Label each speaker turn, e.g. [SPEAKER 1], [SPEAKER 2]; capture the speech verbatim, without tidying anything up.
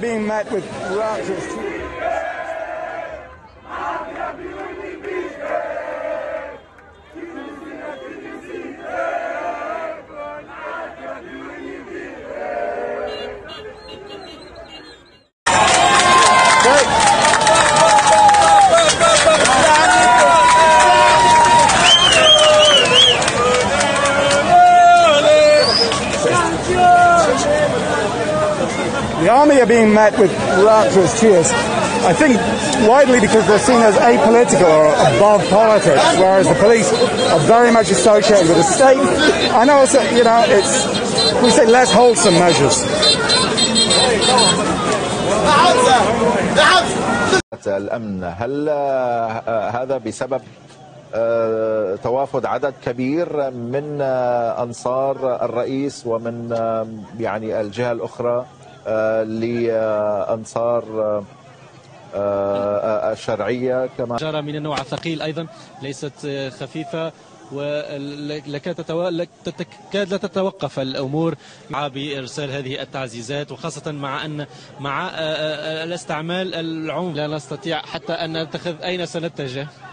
[SPEAKER 1] being met with rapturous The army are being met with rapturous cheers, I think widely because they're seen as apolitical or above politics, whereas the police are very much associated with the state. I know it's, you know, it's, we say less wholesome measures.
[SPEAKER 2] الأمن، هل هذا بسبب توافد عدد كبير من أنصار الرئيس ومن يعني الجهة الأخرى لأنصار الشرعية كما
[SPEAKER 3] جرى من النوع الثقيل أيضا ليست خفيفة، ولكاد تكاد لا تتوقف الأمور مع بإرسال هذه التعزيزات، وخاصة مع أن مع الاستعمال العنف لا نستطيع حتى أن نتخذ أين سنتجه.